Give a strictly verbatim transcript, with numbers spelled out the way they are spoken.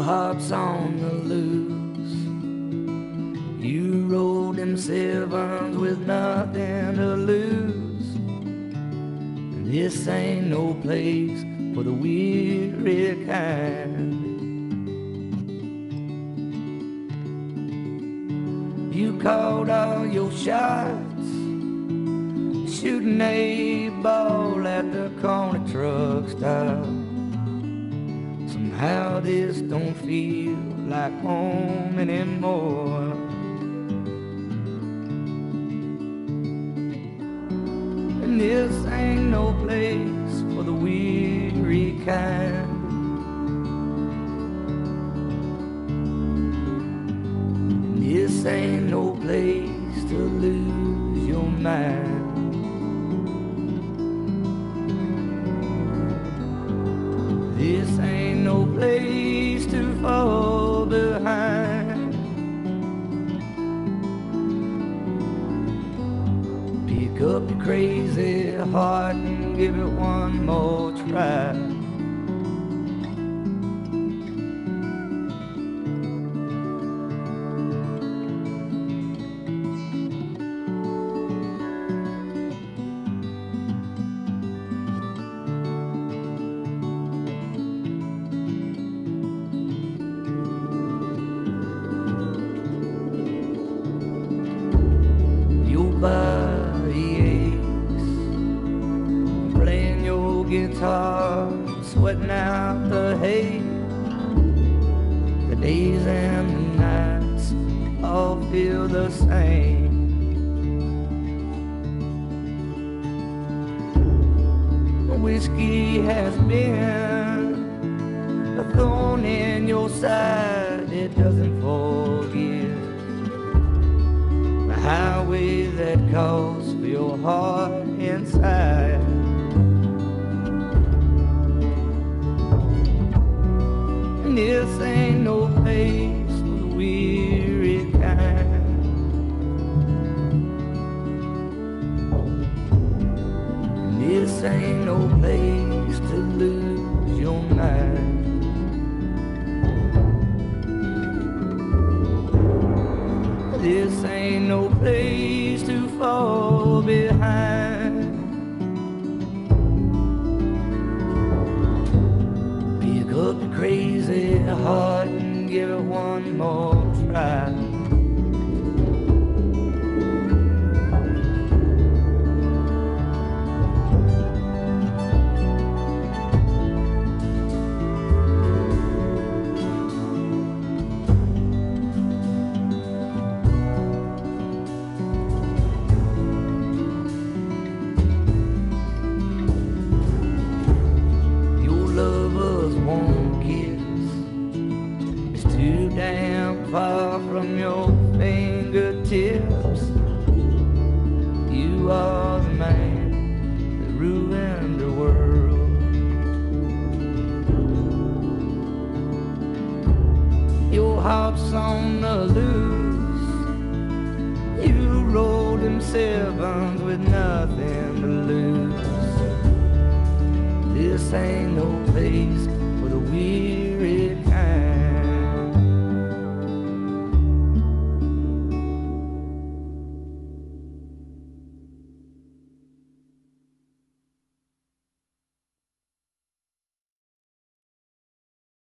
heart's on the loose. You rode them sevens with nothing to lose. This ain't no place for the weary kind. You called all your shots, shooting a ball at the corner truck stop. Somehow this don't feel like home anymore. And this ain't no place for the weary kind. And this ain't no place to lose your mind. This ain't no place to fall behind. Pick up your crazy heart and give it one more try. Body aches, playing your guitar, sweating out the hay. The days and the nights all feel the same. Whiskey has been a thorn in your side, it doesn't forgive. Highway that calls for your heart inside. And this ain't no place for the weary kind. And this ain't no place to lose your mind. This ain't no place to fall behind. Pick up your crazy heart and give it one more try. Too damn far from your fingertips. You are the man that ruined the world. Your heart's on the loose. You rolled them sevens with nothing to lose. This ain't no place